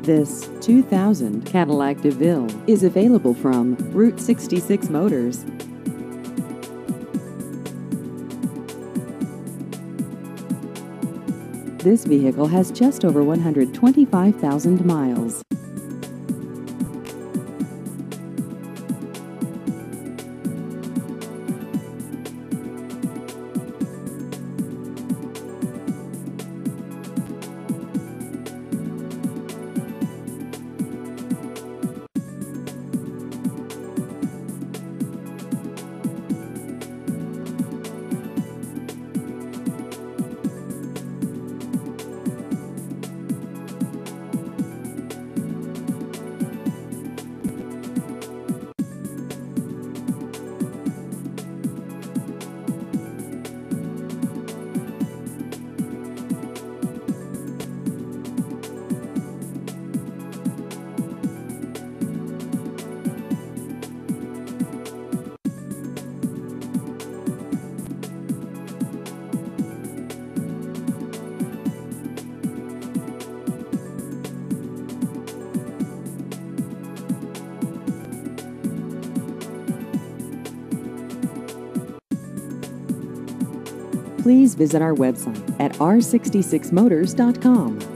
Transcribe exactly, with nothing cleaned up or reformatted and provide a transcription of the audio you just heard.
This two thousand Cadillac DeVille is available from Route sixty-six Motors. This vehicle has just over one hundred twenty-five thousand miles. Please visit our website at r sixty-six motors dot com.